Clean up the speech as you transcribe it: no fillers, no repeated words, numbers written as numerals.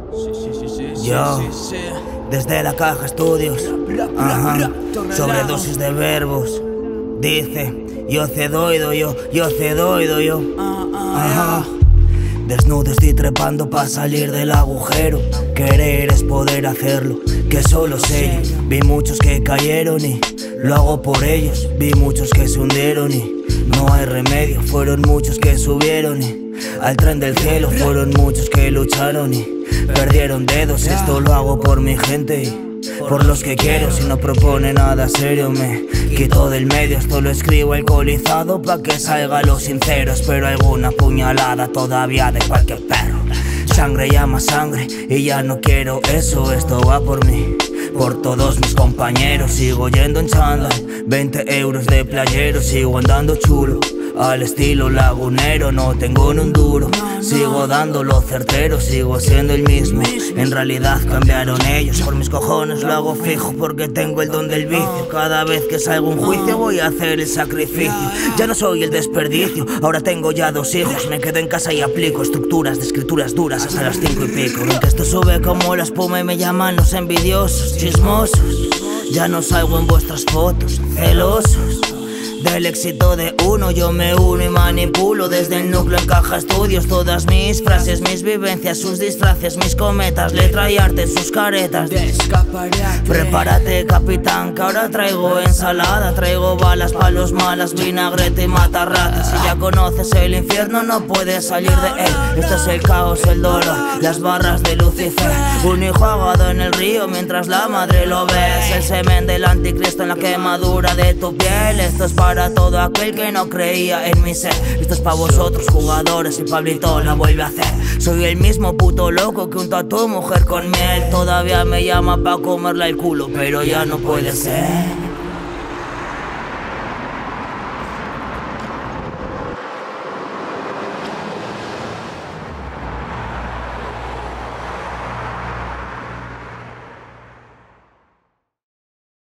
Yo, desde la caja estudios, sobredosis de verbos. Dice, yo cedoido, yo cedoido, yo. Desnudo estoy trepando pa' salir del agujero. Querer es poder hacerlo, que solo sé yo. Vi muchos que cayeron y lo hago por ellos. Vi muchos que se hundieron y no hay remedio. Fueron muchos que subieron y al tren del cielo. Fueron muchos que lucharon y perdieron dedos. Esto lo hago por mi gente y por los que quiero. Si no propone nada serio me quito del medio. Esto lo escribo alcoholizado pa' que salga lo sincero. Espero alguna puñalada todavía de cualquier perro. Sangre llama sangre y ya no quiero eso. Esto va por mí, por todos mis compañeros. Sigo yendo en chándal, 20 euros de playero. Sigo andando chulo, al estilo lagunero. No tengo ni un duro, sigo dándolo certero. Sigo siendo el mismo, en realidad cambiaron ellos. Por mis cojones lo hago fijo porque tengo el don del vicio. Cada vez que salgo a un juicio voy a hacer el sacrificio. Ya no soy el desperdicio, ahora tengo ya 2 hijos. Me quedo en casa y aplico estructuras de escrituras duras hasta las 5 y pico. Que esto sube como la espuma y me llaman los envidiosos, chismosos. Ya no salgo en vuestras fotos, celosos. Del éxito de uno yo me uno y manipulo. Desde el núcleo en caja estudios. Todas mis frases, mis vivencias, sus disfraces, mis cometas, letra y arte, sus caretas de escaparate. Prepárate capitán, que ahora traigo ensalada. Traigo balas, palos malas, vinagrete y matarratas. Si ya conoces el infierno no puedes salir de él. Esto es el caos, el dolor, las barras de Lucifer. Un hijo ahogado en el río mientras la madre lo ves. El semen del anticristo en la quemadura de tu piel. Esto es para todo aquel que no creía en mi ser. Esto es pa' vosotros jugadores y Pablito la vuelve a hacer. Soy el mismo puto loco que unta a tu mujer con miel. Todavía me llama pa' comerle el culo, pero ya no puede ser.